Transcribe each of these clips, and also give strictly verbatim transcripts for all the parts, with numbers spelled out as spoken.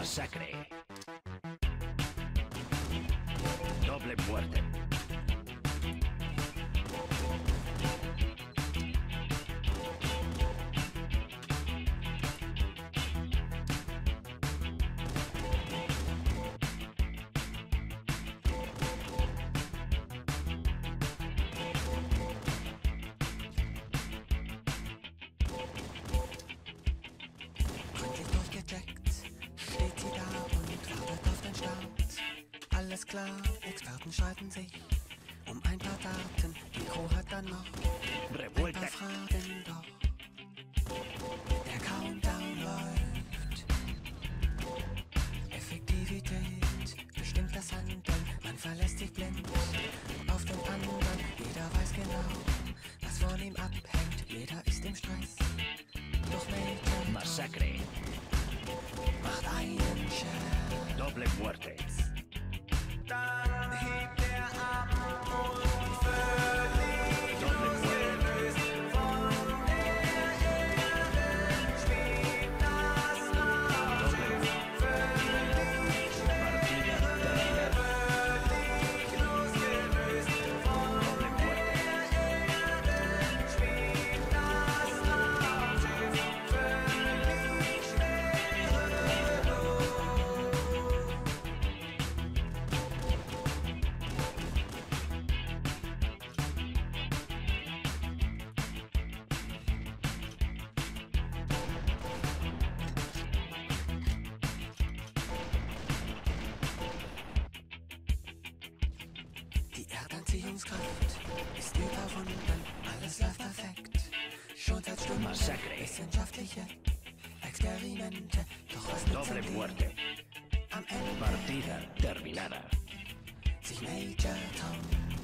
Masacre. Doble muerte. Alles klar, Experten streiten sich um ein paar Daten. Mikro hat dann noch ein paar Fragen, doch der Countdown läuft. Effektivität bestimmt das Handeln. Man verlässt sich blind auf den anderen. Jeder weiß genau, was von ihm abhängt. Jeder ist im Stress, doch Major Masacre. macht einen Scherz. Doble muerte. Dann hebt er ab und völlig losgelöst von der Erde schwebt das Raumschiff. Völlig schwere, völlig losgelöst von der Erde schwebt das Raumschiff. Völlig schwerelos. Die Erdanziehungskraft ist überwunden, alles läuft perfekt. Schon seit Stunden Masacre. wissenschaftliche Experimente. Doch was nützen Doble die muerte. am Ende? Partida terminada. Sich Major Tom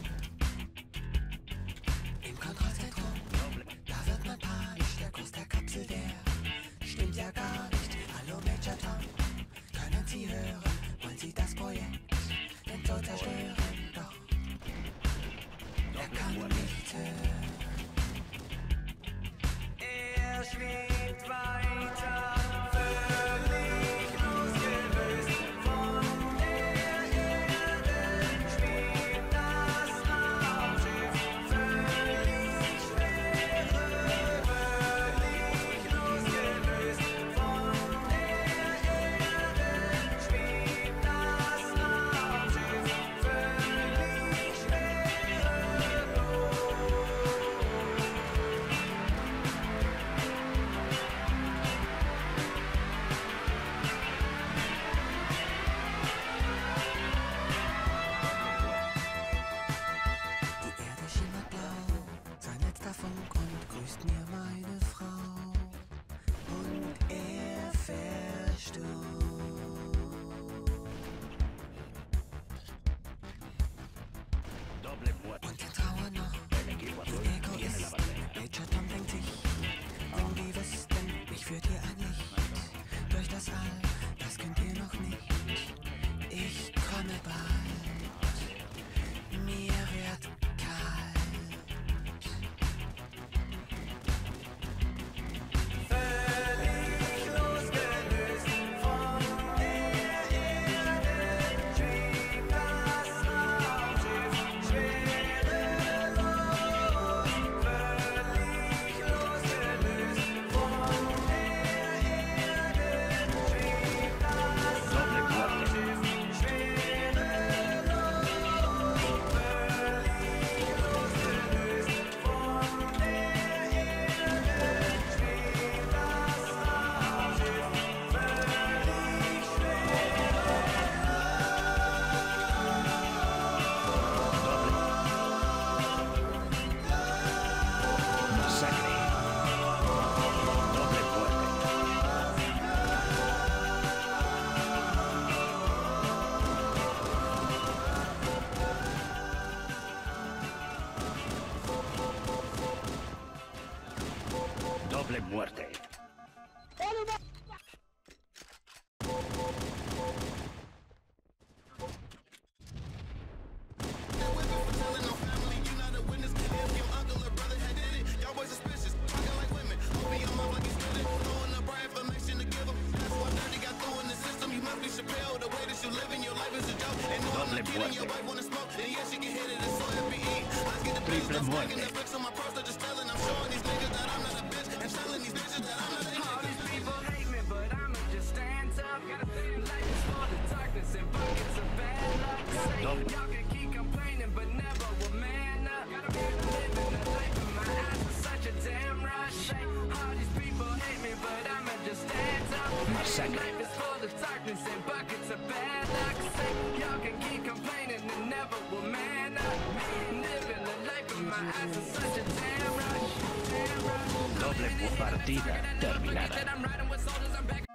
im Kontrollzentrum. Da wird man panisch, der Kurs der Kapsel, der stimmt ja gar nicht. Hallo Major Tom, können Sie hören? Wollen Sie das Projekt denn so zerstören? Doch er kann nicht hören. Er schwebt weiter, völlig losgelöst von der Erde schwebt das Raumschiff. Völlig schwere, völlig losgelöst von der Erde schwebt das Raumschiff. Völlig schwerelos. Die Erde schimmert blau, sein letzter Funk und grüßt mir meine Frau. Und er verstummt. Doble muerte. Und der Trauer noch, El equipo azul die tiene la Egoisten. bandera. Major Tom denkt sich, wenn die wüssten, mich führt hier ein Licht durch das All, das könnt ihr noch nicht. Ich komme bald, mir wird kalt. Völlig losgelöst von der Erde schwebt das Raumschiff schwerelos. Völlig losgelöst von der Erde schwebt das Doble muerte. Raumschiff schwerelos. Völlig losgelöst von der Erde schwebt das Raumschiff. Völlig Masacre. Doble muerte. Doble muerte. Open your mouth like you spit it. Throwing up our information to give them. That's why dirty got through in the system. You must Doble muerte. Triple muerte. All these people hate me, but I'ma just stand up. Life is full of darkness and buckets of bad luck. Say, Double. y'all can keep complaining, but never will man up. Living the life of my eyes is such a damn rush. Say, all these people hate me, but I'ma just stand up. Masacre. Life is full of darkness and buckets of bad luck. Say, y'all can keep complaining and never will man up. Living the life of my eyes is such a damn rush. Damn rush. Doble partida terminada. I'm riding with soldiers, I'm back.